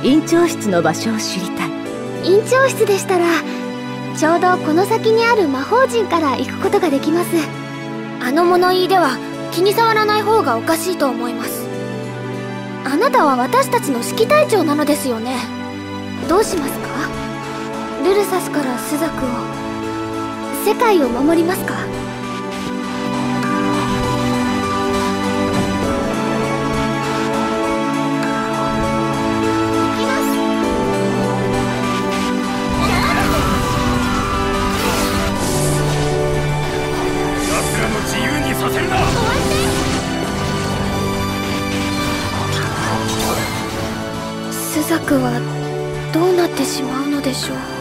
院長室の場所を知りたい。 院長室でしたらちょうどこの先にある魔法陣から行くことができます。 あの物言いでは気に障らない方がおかしいと思います。あなたは私たちの指揮隊長なのですよね。 どうしますか？ルルサスからスザクを、世界を守りますか？ させるな。 スザクはどうなってしまうのでしょう。